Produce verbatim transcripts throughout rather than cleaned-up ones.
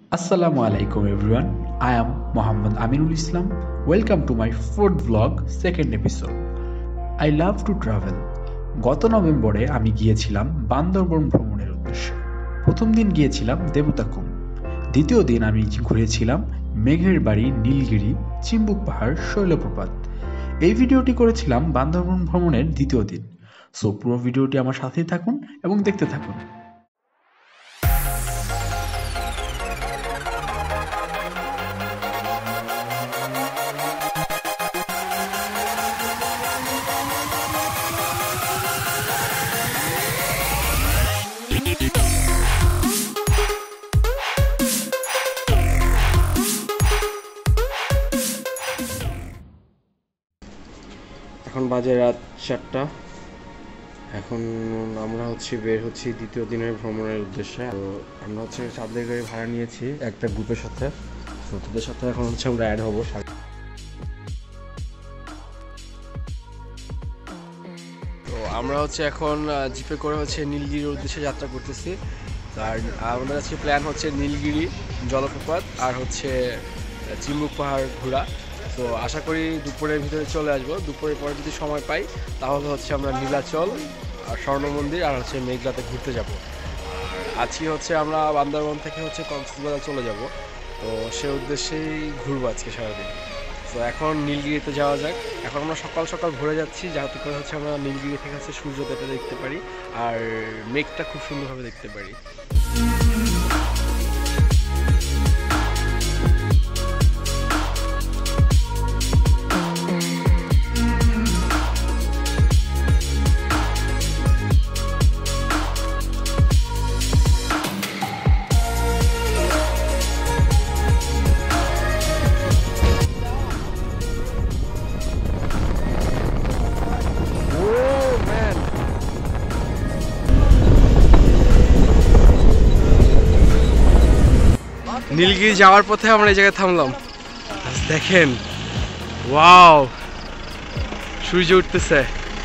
Assalamu alaikum everyone. I am Muhammad Aminul Islam. Welcome to my fourth vlog, second episode. I love to travel. গত নভেম্বরে আমি গিয়েছিলাম বান্দরবন ভ্রমণের উদ্দেশ্যে। প্রথম দিন গিয়েছিলাম দেবতাখুম। দ্বিতীয় দিন আমি ঘুরেছিলাম মেঘের বাড়ি, নীলগিরি, চিম্বুক পাহাড়, শৈলপ্রপাত। এই ভিডিওটি করেছিলাম বান্দরবন ভ্রমণের দ্বিতীয় দিন। সো পুরো ভিডিওটি আমার সাথেই থাকুন এবং দেখতে থাকুন। এখন বাজে রাত চারটা। এখন আমরা হচ্ছে বের হচ্ছি দ্বিতীয় দিনের ভ্রমণের উদ্দেশ্যে। তো আমরা হচ্ছে চাঁদের গাড়ি ভাড়া নিয়েছি একটা গ্রুপের সাথে। তো তাদের সাথে এখন হচ্ছে আমরা অ্যাড হবো। তো আমরা হচ্ছে এখন জিপে করে হচ্ছে নীলগিরির উদ্দেশ্যে যাত্রা করতেছি। আর আমাদের আজকে প্ল্যান হচ্ছে নীলগিরি জলপ্রপাত আর হচ্ছে চিম্বুক পাহাড় ঘোরা। তো আশা করি দুপুরের ভিতরে চলে আসবো। দুপুরের পরে যদি সময় পাই তাহলে হচ্ছে আমরা নীলাচল আর স্বর্ণ মন্দির আর হচ্ছে মেঘলাতে ঘুরতে যাব। আর আজকে হচ্ছে আমরা বান্দরবন থেকে হচ্ছে কক্সবাজার চলে যাব। তো সে উদ্দেশ্যেই ঘুরবো আজকে সারাদিন। তো এখন নীলগিরিতে যাওয়া যাক। এখন আমরা সকাল সকাল ভোরে যাচ্ছি যাতে করে হচ্ছে আমরা নীলগিরি থেকে হচ্ছে সূর্যোদয়টা দেখতে পারি আর মেঘটা খুব সুন্দরভাবে দেখতে পারি। নীলগিরি যাওয়ার পথে আমরা এই জায়গায় থামলাম। দেখেন, ওয়াও, সূর্য উঠতেছে।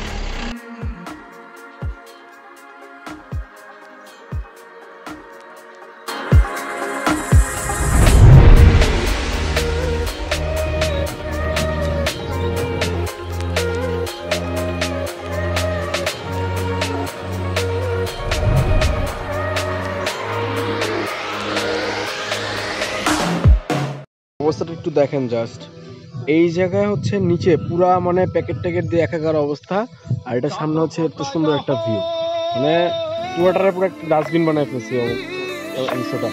অবস্থাটা একটু দেখেন জাস্ট। এই জায়গায় হচ্ছে নিচে পুরা মানে প্যাকেট ট্যাকেট দিয়ে একাকার অবস্থা, আর এটা সামনে হচ্ছে এত সুন্দর একটা ভিউ, মানে পুরোটারে পুরো একটা ডাস্টবিন বানায় ফেলছি অংশটা।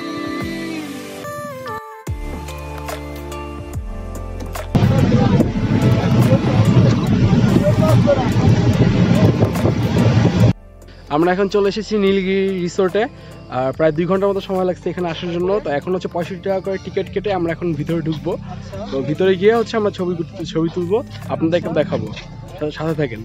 আমরা এখন চলে এসেছি নীলগিরি রিসোর্টে। আর প্রায় দুই ঘন্টার মতো সময় লাগছে এখানে আসার জন্য। তো এখন হচ্ছে পঁয়ষট্টি টাকা করে টিকিট কেটে আমরা এখন ভিতরে ঢুকবো। তো ভিতরে গিয়ে হচ্ছে আমরা ছবি ছবি তুলবো, আপনাদেরকে দেখাবো, সাথে থাকেন।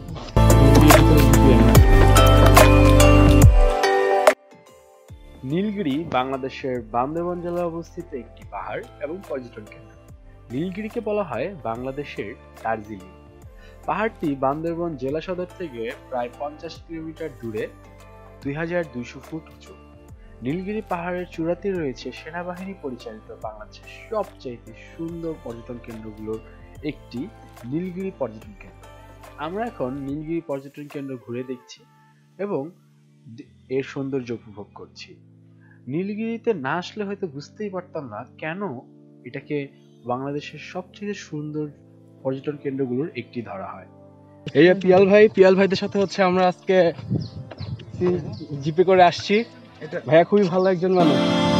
নীলগিরি বাংলাদেশের বান্দরবান জেলায় অবস্থিত একটি পাহাড় এবং পর্যটন কেন্দ্র। নীলগিরিকে বলা হয় বাংলাদেশের দার্জিলিং। পাহাড়টি বান্দরবান জেলা সদর থেকে প্রায় পঞ্চাশ কিলোমিটার দূরে, দুই হাজার দুইশো ফুট উঁচু। নীলগিরি পাহাড়ের চূড়াতে রয়েছে সেনাবাহিনী পরিচালিত বাংলাদেশের সবচেয়ে সুন্দর পর্যটন কেন্দ্রগুলোর একটি নীলগিরি পর্যটন কেন্দ্র। আমরা এখন নীলগিরি পর্যটন কেন্দ্র ঘুরে দেখছি এবং এর সৌন্দর্য উপভোগ করছি। নীলগিরিতে না আসলে হয়তো বুঝতেই পারতাম না কেন এটাকে বাংলাদেশের সবচেয়ে সুন্দর পর্যটন কেন্দ্রগুলোর একটি ধরা হয়। এই যে পিয়াল ভাই, পিয়াল ভাইদের সাথে হচ্ছে আমরা আজকে জিপে করে আসছি। ভাইয়া খুবই ভালো একজন মানুষ।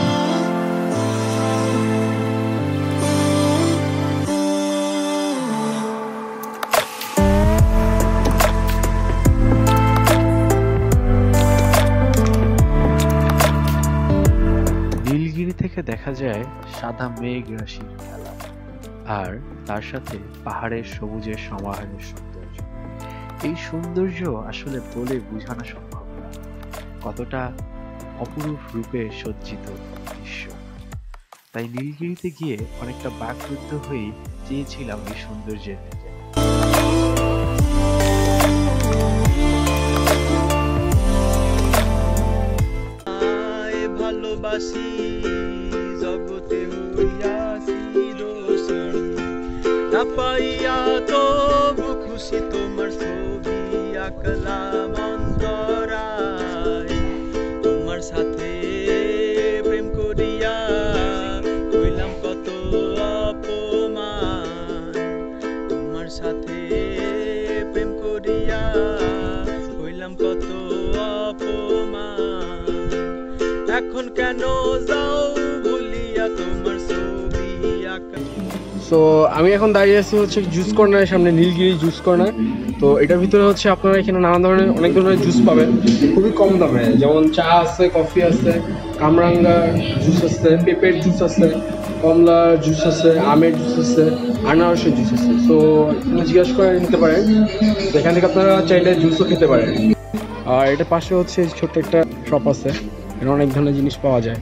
নীলগিরি থেকে দেখা যায় সাদা মেঘ রাশির খেলা, আর তার সাথে পাহাড়ের সবুজের সমাহারের সৌন্দর্য। এই সৌন্দর্য আসলে বলে বোঝানো সম্ভব না কতটা অপরূপ রূপে সজ্জিত দৃশ্য। তাই নীলগিরিতে গিয়ে অনেকটা বাকরুদ্ধ হয়ে চেয়েছিলাম এই সৌন্দর্যের দিকে। ভালোবাসি না পাইয়া তবু খুশি তোমার ছবি আঁকলাম অন্তরায় তোমার সাথে প্রেম করিয়া হইলাম কত অপমান তোমার সাথে প্রেম করিয়া হইলাম কত অপমান এখন কেন যাও ভুলিয়া তোমার ছবি আঁকা। সো আমি এখন দাঁড়িয়ে আছি হচ্ছে জুস কর্নারের সামনে, নীলগিরি জুস কর্নার। তো এটার ভিতরে হচ্ছে আপনারা এখানে নানান ধরনের অনেক ধরনের জুস পাবেন খুবই কম দামে, যেমন চা আছে, কফি আছে, কামরাঙ্গার জুস আছে, পেঁপের জুস আছে, কমলার জুস আছে, আমের জুস আছে, আনারসের জুস আছে। সো এখানে জিজ্ঞাসা করে নিতে পারেন, তো এখান থেকে আপনারা চাইলে জুসও খেতে পারেন। আর এটার পাশে হচ্ছে ছোট্ট একটা শপ আছে, এখানে অনেক ধরনের জিনিস পাওয়া যায়।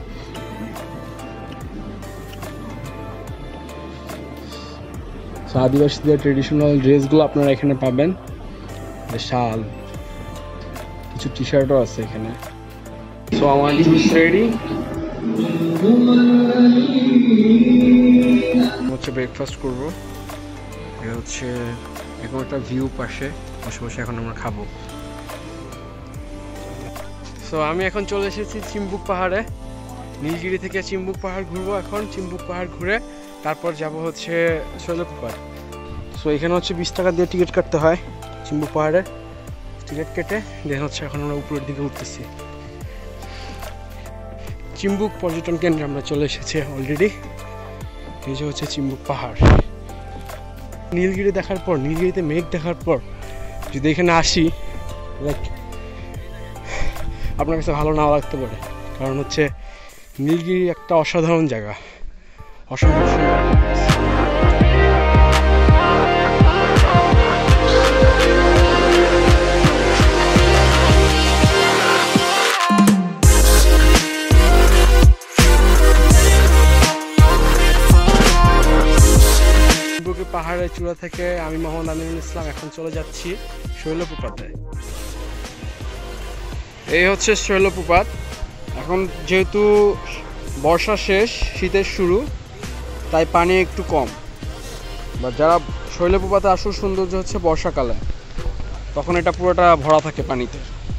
আদিবাসীদের ট্রেডিশনাল ড্রেসগুলো আপনারা এখানে পাবেন, শাল, কিছু টি শার্টও আছে এখানে। সো আমার জুস রেডি, হচ্ছে ব্রেকফাস্ট করবো। এটা হচ্ছে এখন একটা ভিউ পাশে বসে বসে এখন আমরা খাবো। সো আমি এখন চলে এসেছি চিম্বুক পাহাড়ে, নীলগিরি থেকে চিম্বুক পাহাড় ঘুরবো এখন। চিম্বুক পাহাড় ঘুরে তারপর যাব হচ্ছে শৈলকুপা। সো এখানে হচ্ছে বিশ টাকা দিয়ে টিকিট কাটতে হয় চিম্বুক পাহাড়ে। টিকিট কেটে দেন হচ্ছে এখন আমরা উপরের দিকে উঠতেছি। চিম্বুক পর্যটন কেন্দ্রে আমরা চলে এসেছি অলরেডি। এই যে হচ্ছে চিম্বুক পাহাড়। নীলগিরি দেখার পর, নীলগিরিতে মেঘ দেখার পর যদি এখানে আসি, লাইক আপনার কাছে ভালো নাও লাগতে পারে, কারণ হচ্ছে নীলগিরি একটা অসাধারণ জায়গা, অসাধারণ সুন্দর। পাহাড়ের চূড়া থেকে আমি মোহাম্মদ আমিনুল ইসলাম এখন চলে যাচ্ছি শৈলকুপাতে। এই হচ্ছে শৈলকুপাত। এখন যেহেতু বর্ষা শেষ, শীতের শুরু, তাই পানি একটু কম। বা যারা শৈলকুপাতে আসল সৌন্দর্য হচ্ছে বর্ষাকালে, তখন এটা পুরোটা ভরা থাকে পানিতে।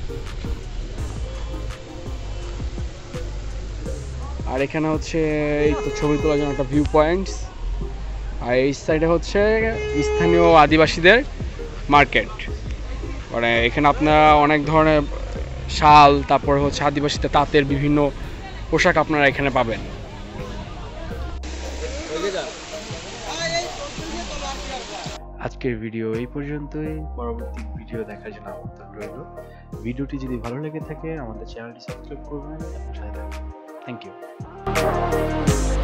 আর এখানে হচ্ছে এই তো ছবি তোলার জন্য একটা ভিউ পয়েন্টস। আর এই সাইডে হচ্ছে স্থানীয় আদিবাসীদের মার্কেট, মানে এখানে আপনারা অনেক ধরনের শাল, তারপর হচ্ছে আদিবাসীদের তাঁতের বিভিন্ন পোশাক আপনারা এখানে পাবেন। আজকের ভিডিও এই পর্যন্তই। পরবর্তী ভিডিও দেখার জন্য আমন্ত্রণ রইল। ভিডিওটি যদি ভালো লেগে থাকে আমাদের চ্যানেলটি সাবস্ক্রাইব করবেন। Thank you.